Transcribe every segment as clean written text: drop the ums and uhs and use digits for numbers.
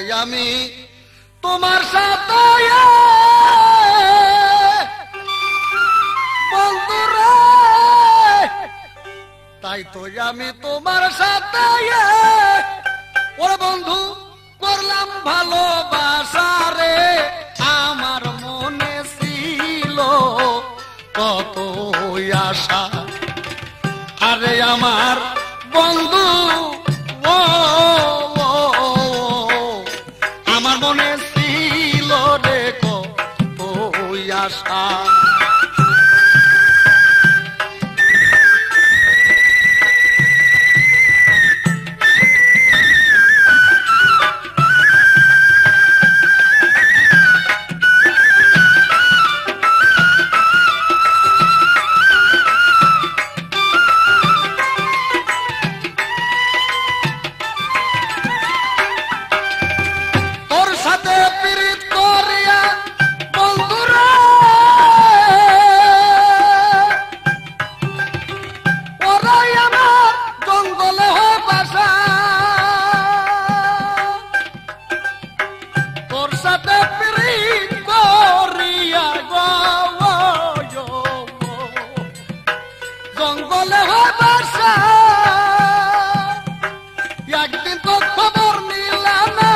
আমি তোমার সাথে বন্ধুরে, তাই তো আমি তোমার সাথে ওরে বন্ধু করলাম ভালোবাসা রে। আমার মনে ছিল কত আশা, আরে আমার বন্ধু ও আমার মনে ছিল রে কত আশা। জঙ্গলে হয় বাসা, একদিন তো খবর নিলাম না,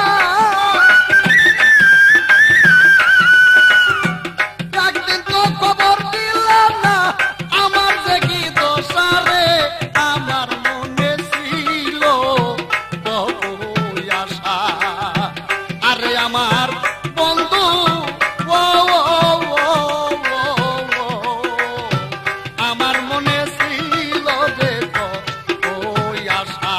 একদিন তো খবর দিলাম না। আমার যে কি দোষারে, আমার মনে ছিল কত আশা, আরে আমার বন্ধু আমার মনে ছিল যে কত আশা।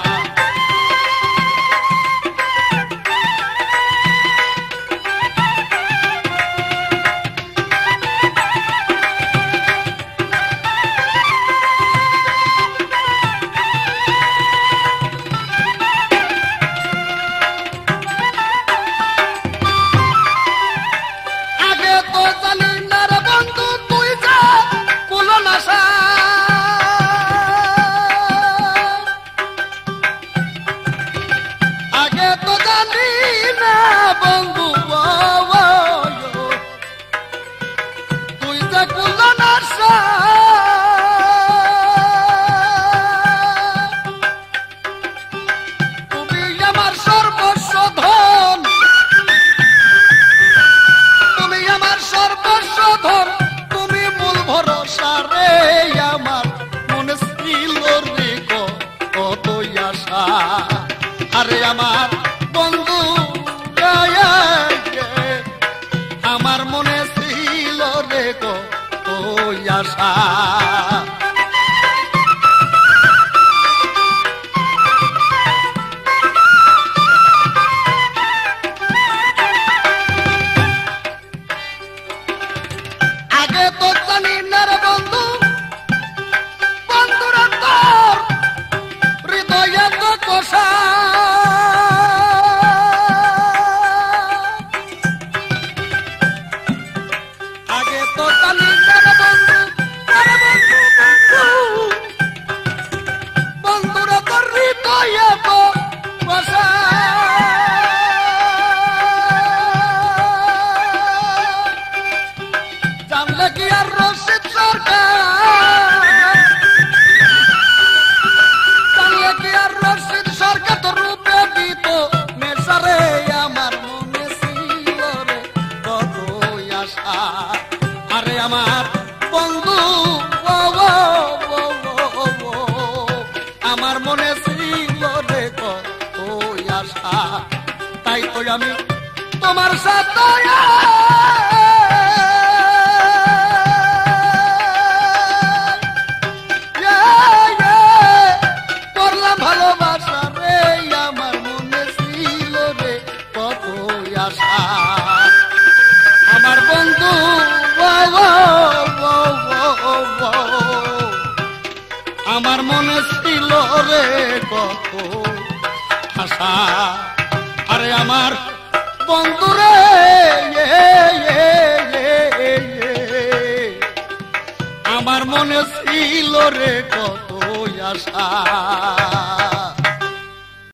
আগে তো জানি না রে বন্ধু তুই যা কুলো নাশা, আগে তো জানি না বন্ধু তুই যে কুলো নাশা। তুমি আমার সর্বস্ব ধন, তুমি আমার সর্বস্ব ধন, তুমি মূল ভরসা রে। আমার মনে ছিল রে কত আশা, আরে আমার বন্ধু আমার মনে ছিল রে কত আশা। আগে তো জানি না রে বন্ধু, বন্ধুরা তোর হৃদয়ে তো কোষা, আগে তো জানি না রে বন্ধু, আরে বন্ধু বন্ধু বন্ধুরা তোর হৃদয়ে তো কোষা। জানলে কি আর রশিদ সরকার, জানলে কি আর রশিদ সরকার তো রূপে দিত নেশারে। আমার মনে ছিল রে কত আশা, আরে আমার বন্ধু আমার মনে ছিল রে কত আশা, তাই তো আমি তোমার সাথে করলাম ভালোবাসা রে। আমার মনে ছিল রে কত আশা, আমার বন্ধু আমার মনে ছিল রে কত আশা, আরে আমার বন্ধু রে আমার মনে ছিল রে কত আশা।